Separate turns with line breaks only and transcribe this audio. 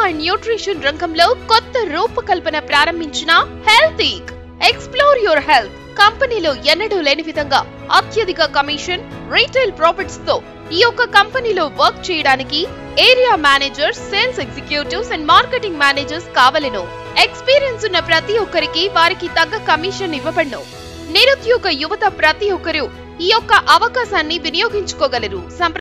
And nutrition రంగంలో కొత్త రూపకల్పన ప్రారంభించిన హెల్తీక్. Explore your health. కంపెనీలో ఎన్నడూ లేని విధంగా అత్యధిక కమిషన్, రీటైల్ ప్రాఫిట్స్ తో ఈ యొక్క కంపెనీలో వర్క్ చేయడానికి area managers, sales executives and marketing managers కావలెను. ఎక్స్పీరియన్స్ ఉన్న ప్రతి ఒక్కరికి వారికి తగ్గ కమిషన్ ఇవ్వబడును. నిరుద్యోగ యువత ప్రతి ఒక్కరూ ఈ యొక్క అవకాశాన్ని వినియోగించుకోగలరు.